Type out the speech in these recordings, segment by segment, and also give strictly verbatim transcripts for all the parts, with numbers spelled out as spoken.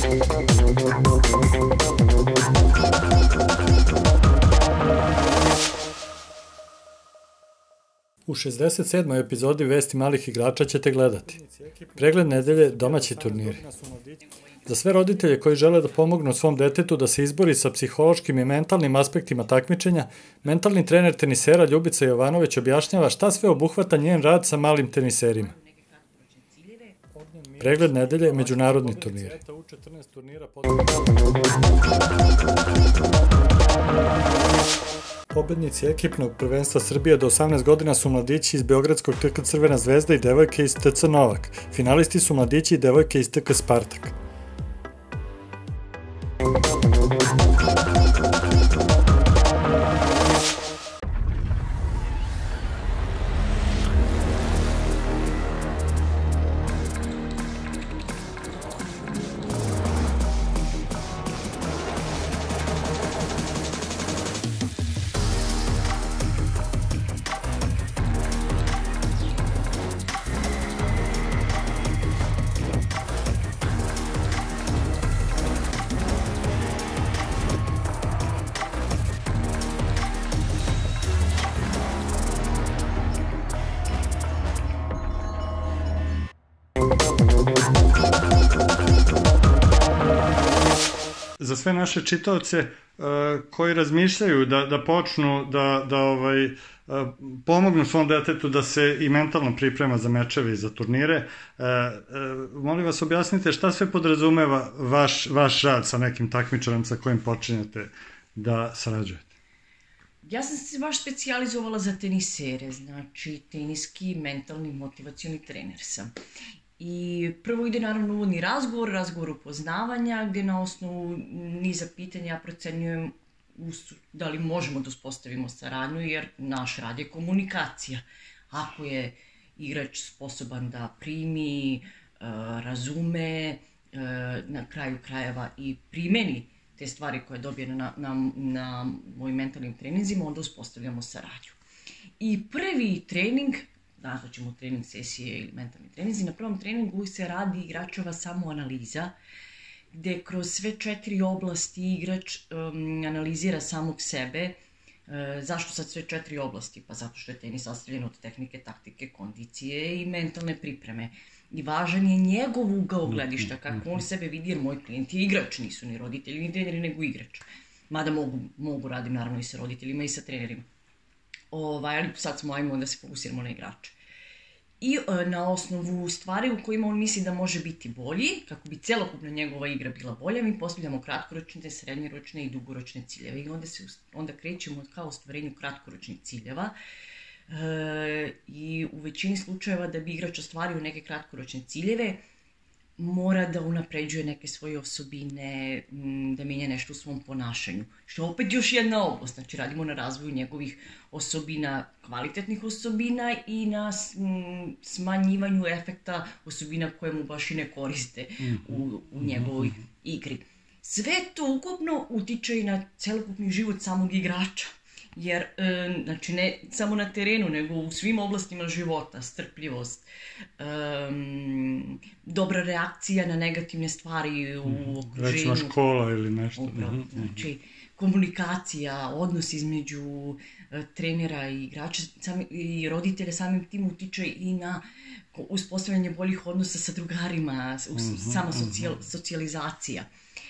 U šezdeset sedmoj epizodi Vesti malih igrača ćete gledati. Pregled nedelje domaći turniri. Za sve roditelje koji žele da pomognu svom detetu da se izbori sa psihološkim i mentalnim aspektima takmičenja, mentalni trener tenisera Ljubica Jovanović objašnjava šta sve obuhvata njen rad sa malim teniserima. Pregled nedelje međunarodni turniri. Pobednici ekipnog prvenstva Srbije do osamnaest godina su mladići iz beogradskog T K Crvena zvezda i devojke iz T C Novak. Finalisti su mladići i devojke iz T K Spartak. Za sve naše čitaoce uh, koji razmišljaju da, da počnu da, da ovaj, uh, pomognu svom detetu da se i mentalno priprema za mečeve i za turnire, uh, uh, molim vas objasnite šta sve podrazumeva vaš, vaš rad sa nekim takmičarem sa kojim počinjete da sarađujete? Ja sam se baš specijalizovala za tenisere, znači teniski, mentalni, motivacioni trener sam. I prvo ide naravno uvodni razgovor, razgovor upoznavanja, gde na osnovu niza pitanja ja procenjujem da li možemo da uspostavimo saradnju, jer naš rad je komunikacija. Ako je igrač sposoban da primi, razume, na kraju krajeva i primeni te stvari koje dobije na, na, na mojim mentalnim treninzima, onda uspostavljamo saradnju. I prvi trening, nazvat ćemo trening sesije ili mentalni treninzi, na prvom treningu se radi igračeva samoanaliza, gde kroz sve četiri oblasti igrač um, analizira samog sebe. Uh, zašto sad sve četiri oblasti? Pa zato što je tenis sastavljen od tehnike, taktike, kondicije i mentalne pripreme. I važan je njegov ugao gledišta, kako on sebe vidi, jer moj klijent je igrač, nisu ni roditelji, ni treneri, nego igrač. Mada mogu, mogu radim naravno i sa roditeljima i sa trenerima. Ovaj, ali sad smo, ajmo da se fokusiramo na igrače. I e, na osnovu stvari u kojima on misli da može biti bolji, kako bi celokupna njegova igra bila bolja, mi postavljamo kratkoročne, srednjoročne i dugoročne ciljeve. I onda, se, onda krećemo ka ostvarenju kratkoročnih ciljeva. E, I u većini slučajeva da bi igrač ostvario neke kratkoročne ciljeve, mora da unapređuje neke svoje osobine, da mijenja nešto u svom ponašanju. Što je opet još jedna oblast, znači radimo na razvoju njegovih osobina, kvalitetnih osobina i na smanjivanju efekta osobina koje mu baš i ne koriste u, u njegovoj igri. Sve to ukupno utiče i na celokupni život samog igrača. Jer, e, znači, ne samo na terenu, nego u svim oblastima života, strpljivost, e, dobra reakcija na negativne stvari u okruženju. Recimo škola ili nešto. Upravo, znači, komunikacija, odnos između e, trenera i igrača sami, i roditelja samim tim utiče i na uspostavljanje boljih odnosa sa drugarima, uh-huh, sama socijal, uh-huh. socijalizacija.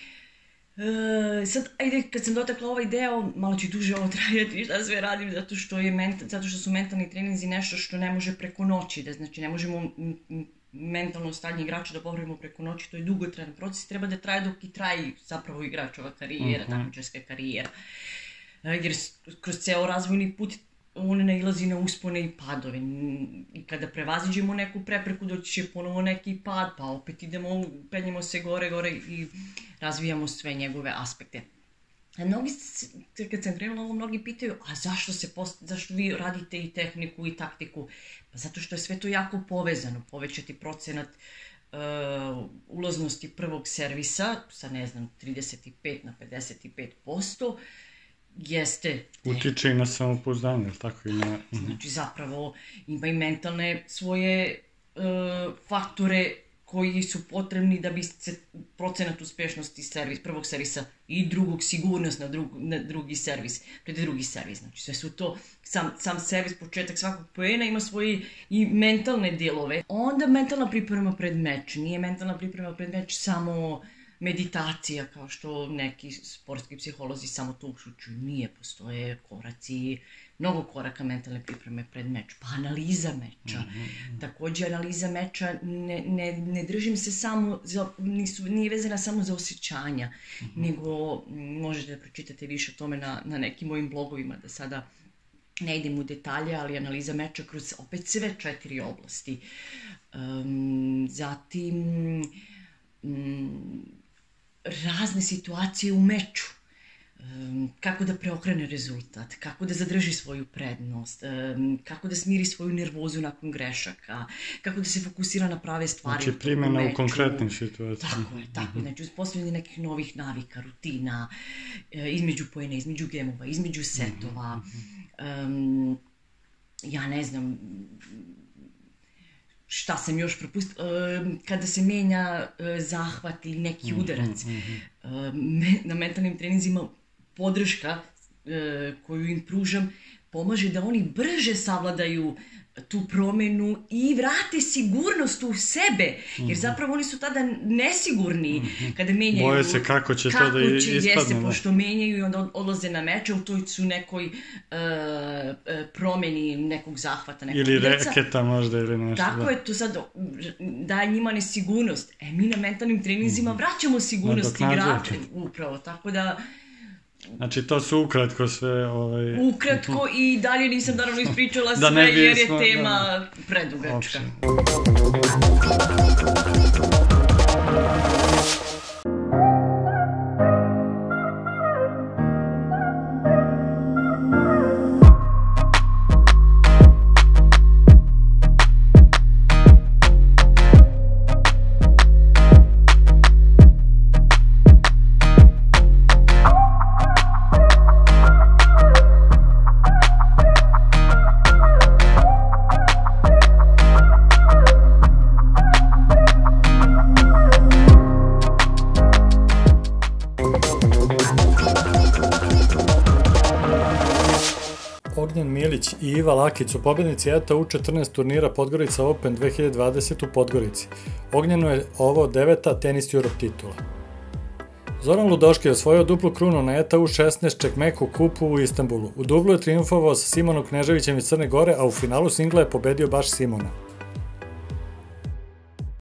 E, sad, ajde, kad sam dotakla ovaj deo, malo će duže ovo trajati šta sve radim, zato što, je menta, zato što su mentalni treninzi nešto što ne može preko noći, da znači ne možemo mentalno stanje igrača da popravimo preko noći, to je dugotrajan proces, treba da traje dok i traji zapravo igračova karijera, uh-huh. takmičarska karijera. E, jer kroz ceo razvojni put on nailazi na uspone i padove. I kada prevaziđemo neku prepreku, doći će ponovo neki pad, pa opet idemo, penjemo se gore, gore i razvijamo sve njegove aspekte. A mnogi, kad sam krenula ovo, mnogi pitaju, a zašto, se post, zašto vi radite i tehniku i taktiku? Pa zato što je sve to jako povezano. Povećati procenat uh, ulaznosti prvog servisa sa, ne znam, trideset pet na pedeset pet posto, jeste... Utiče i na samopouzdanje, tako i na... Znači, zapravo ima i mentalne svoje uh, faktore koji su potrebni da bi se procenat uspešnosti servis, prvog servisa i drugog sigurnost na, drug, na drugi servis, pred drugi servis. Znači sve su to, sam, sam servis, početak svakog poena ima svoje i mentalne dijelove. Onda mentalna priprema pred meč. Nije mentalna priprema pred meč samo meditacija, kao što neki sportski psiholozi samo to ušućuju. Nije, postoje koraci, mnogo koraka mentalne pripreme pred meč. Pa analiza meča. Mm-hmm. Također analiza meča ne, ne, ne držim se samo, za, nisu, nije vezana samo za osjećanja, mm-hmm. nego možete da pročitate više o tome na, na nekim mojim blogovima, da sada ne idem u detalje, ali analiza meča kroz opet sve četiri oblasti. Um, zatim um, razne situacije u meču. Um, kako da preokrene rezultat, kako da zadrži svoju prednost, um, kako da smiri svoju nervozu nakon grešaka, kako da se fokusira na prave stvari. Znači primjena u, u konkretnim situacijama. Tako je, tako. Znači uspostavljanje nekih novih navika, rutina, e, između poena, između gemova, između setova. Um, ja ne znam šta sam još propustila, um, kada se menja uh, zahvat ili neki udarac. Um, na mentalnim treninzima podrška uh, koju im pružam pomaže da oni brže savladaju tu promjenu i vrate sigurnost u sebe, jer zapravo oni su tada nesigurni kada menjaju. Boje se kako će kako to da ispadne. Jeste, pošto menjaju i onda odlaze na meče, u toj su nekoj uh, promjeni nekog zahvata, nekog ili udarca. reketa možda ili nešto. Tako da. Je, to sad daje njima nesigurnost. E, mi na mentalnim treninzima vraćamo sigurnost igrača. Upravo, tako da znači to su ukratko sve... Ovaj... Ukratko i dalje nisam naravno ispričala sve da jer je tema da... predugačka. Ognjen Milić i Iva Lakić su pobjednici E T A U četrnaest turnira Podgorica Open dve hiljade dvadeset u Podgorici. Ognjenu je ovo deveta Tenis Europe titula. Zoran Ludoški je osvojio duplu krunu na E T A U šesnaest Čekmeku kupu u Istanbulu. U dublu je triumfovao sa Simonom Kneževićem iz Crne Gore, a u finalu singla je pobedio baš Simona.